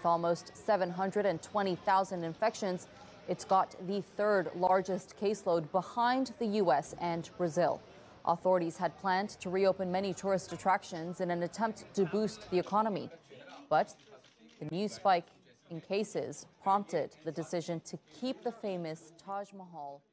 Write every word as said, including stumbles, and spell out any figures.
With almost seven hundred twenty thousand infections, it's got the third largest caseload behind the U S and Brazil. Authorities had planned to reopen many tourist attractions in an attempt to boost the economy. But the new spike in cases prompted the decision to keep the famous Taj Mahal